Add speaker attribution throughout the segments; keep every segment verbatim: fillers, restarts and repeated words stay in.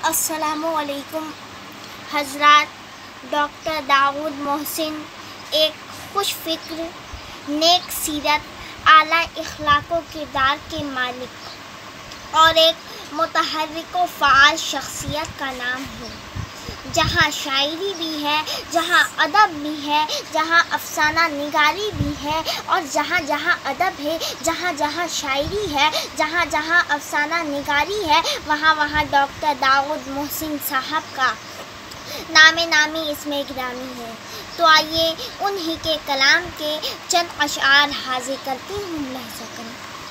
Speaker 1: السلام علیکم حضرات۔ ڈاکٹر داود محسن ایک خوش فکر، نیک سیرت، اعلیٰ اخلاق و کردار کے مالک اور ایک متحرک و فعال شخصیت کا نام ہے۔ جہاں شاعری بھی ہے، جہاں ادب بھی ہے، جہاں افسانہ نگاری بھی ہے، اور جہاں جہاں ادب ہے، جہاں جہاں شاعری ہے، جہاں جہاں افسانہ نگاری ہے، وہاں وہاں ڈاکٹر داود محسن صاحب کا نام نامی اس میں گرامی ہے۔ تو آئیے انہی کے کلام کے چند اشعار حاضر کرتی ہوں، ملاحظہ کریں،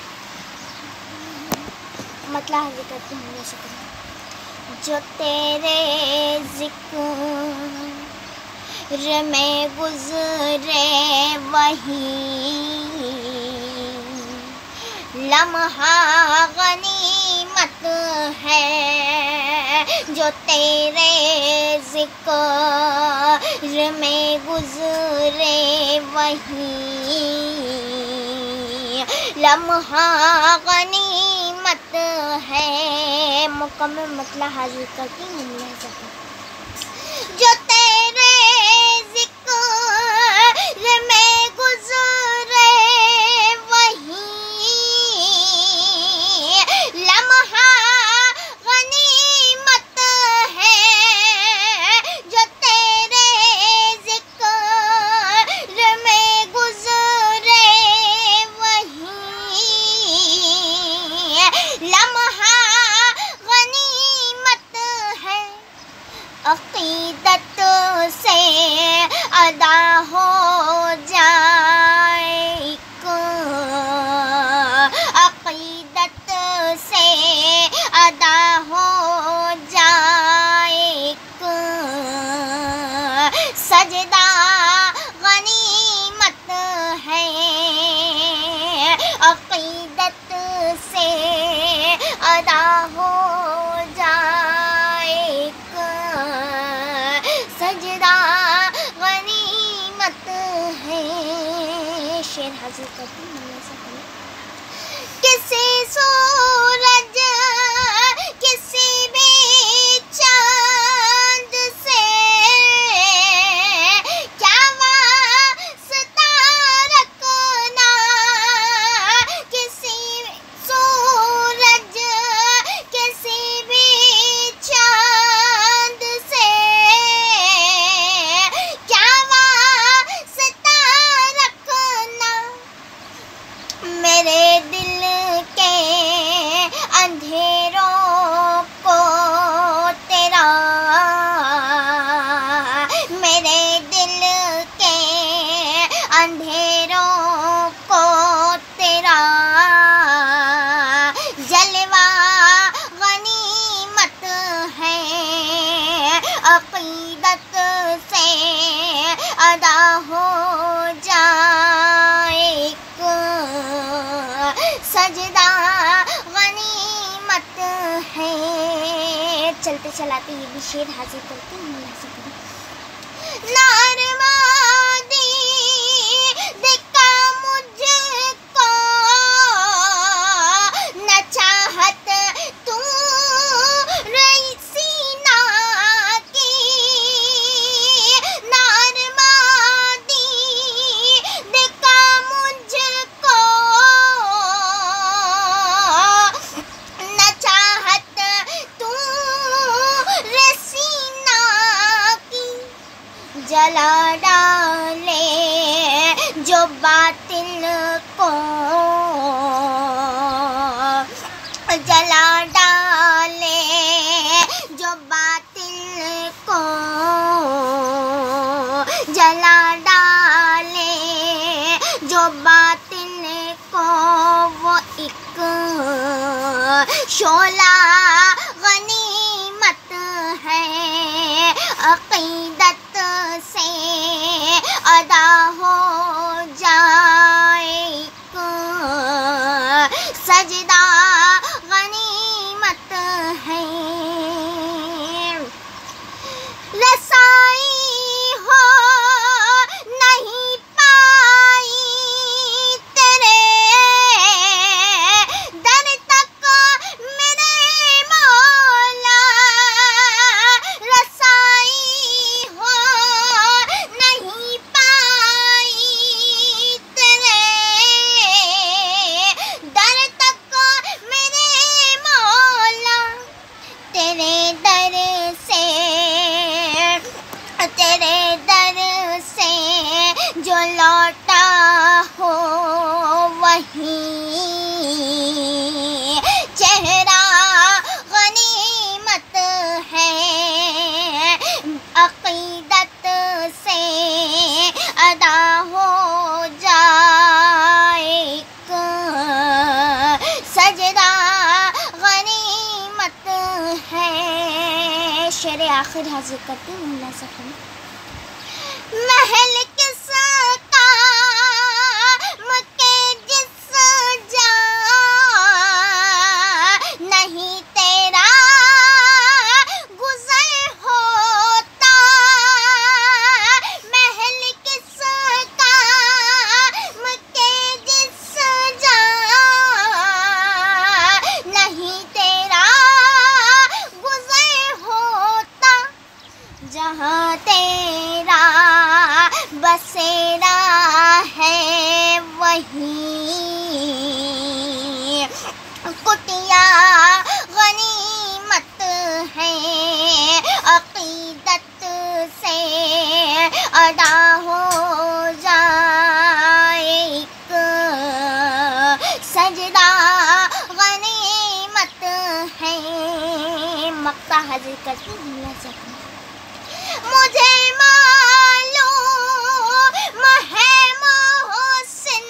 Speaker 1: مطلب حاضر کرتی ہوں، ملاحظہ کریں۔ جو تیرے ذکر میں گزرے وہی لمحہ غنیمت ہے، جو تیرے ذکر میں گزرے وہی لمحہ غنیمت ہے۔ مکمل مطلب حاضر کرتی ہوں، ملاحظہ کریں۔ جو تیرے ذکر میں گزرے وہی لمحہ غنیمت ہے، جو تیرے ذکر میں گزرے وہی لمحہ عقیدت سے ادا ہو جائے، عقیدت سے ادا ہو جائے، سجدہ غنیمت ہے، عقیدت سے ادا ہو جائے، سجدہ غنیمت ہے۔ شعر حاضر کرتی ہوں، کسی سورج کسی بھی چاند سے کیا واسطہ رکھنا، کسی سورج کسی بھی چاند سے کیا واسطہ رکھنا، میرے دل کے اندھیروں کو تیرا، میرے دل کے اندھیروں کو تیرا جلوہ غنیمت ہے، عقیدت سے ادا ہو جائے، سجدہ غنیمت ہے۔ چلتے چلاتے یہ بھی شعر حاضر کرتے ہیں، ملاحظہ کریں۔ نارمادی دیکھا مجھ کو نہ چاہت تو سینا کی، نارمادی دیکھا مجھ کو نہ چاہت تو سینا کی، جلا ڈالے جو باطل کو، جلا ڈالے جو باطل کو، جلا ڈالے جو باطل کو، وہ ایک شعلہ غنیمت ہے، عقیدت سے ادا ہو جائے، سجدہ غنیمت ہے۔ رسائی ہو نہیں پائی تیرے در تک، میرے شعر آخر حاضر کرتی ہوں اللہ سے خبر۔ محل کس کام کے جس جا نہیں تیرا گزر ہوتا، محل کس کام کے جس جا نہیں تیرا گزر ہوتا، جہاں تیرا بسیرا ہے وہیں کٹیا غنیمت ہے، عقیدت سے ادا ہو جائے ایک سجدہ غنیمت ہے۔ مقطع حاضر کرتی ہوں اللہ سے۔ مجھے معلوم ہے محسن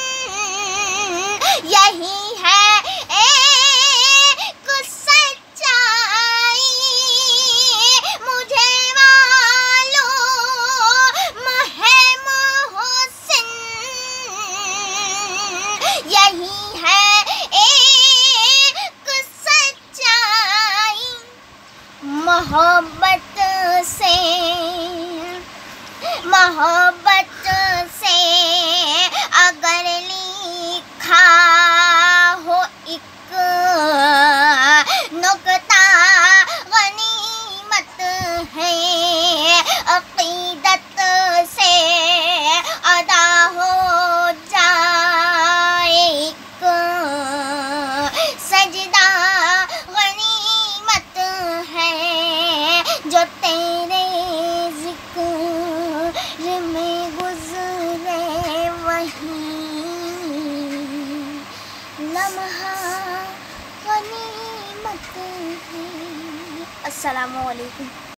Speaker 1: یہی ہے ایک سچائی، مجھے معلوم ہے محسن یہی ہے ایک سچائی، محبت سے محبت سے اگر لکھا ہو ایک نکتہ غنیمت ہے، عقیدت سے ادا ہو جائے ایک سجدہ غنیمت ہے، جو تیرے ذکر میں گزرے وہیں لمحہ غنیمت ہے۔ السلام علیکم۔